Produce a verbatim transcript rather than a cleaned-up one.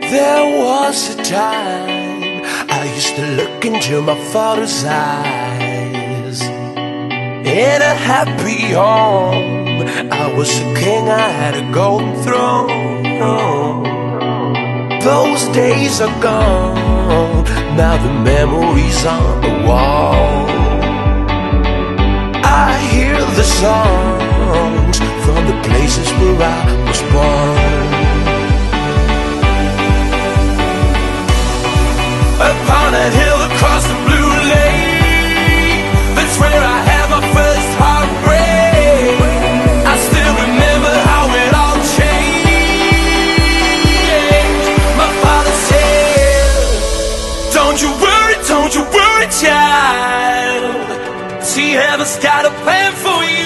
There was a time I used to look into my father's eyes. In a happy home, I was a king, I had a golden throne. Those days are gone, now the memories on the wall. I hear the songs from the places where I was born. Upon a hill across the blue lake, that's where I had my first heartbreak. I still remember how it all changed. My father said, don't you worry, don't you worry, child. See, heaven's got a plan for you.